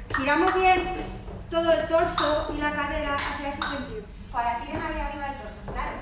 Giramos bien todo el torso y la cadera hacia ese sentido. Ahora tiren ahí arriba del torso, claro.